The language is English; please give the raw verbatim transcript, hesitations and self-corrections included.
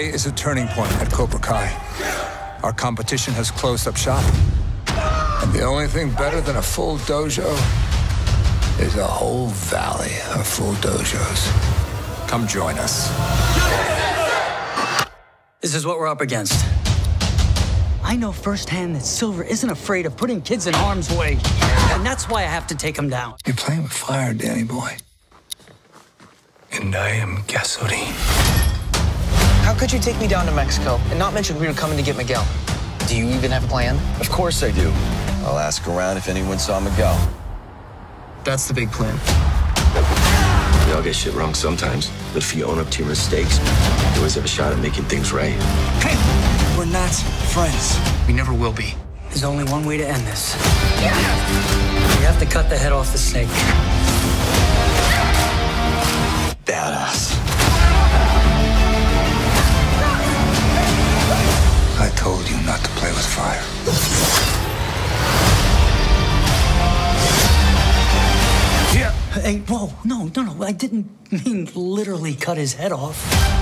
Today is a turning point at Cobra Kai. Our competition has closed up shop. And the only thing better than a full dojo is a whole valley of full dojos. Come join us. This is what we're up against. I know firsthand that Silver isn't afraid of putting kids in harm's way. And that's why I have to take him down. You're playing with fire, Danny boy. And I am gasoline. How could you take me down to Mexico and not mention we were coming to get Miguel? Do you even have a plan? Of course I do. I'll ask around if anyone saw Miguel. That's the big plan. We all get shit wrong sometimes, but if you own up to your mistakes, you always have a shot at making things right. Hey, we're not friends. We never will be. There's only one way to end this. You have to cut the head off the snake. Badass. I told you not to play with fire. Hey, whoa, no, no, no, I didn't mean literally cut his head off.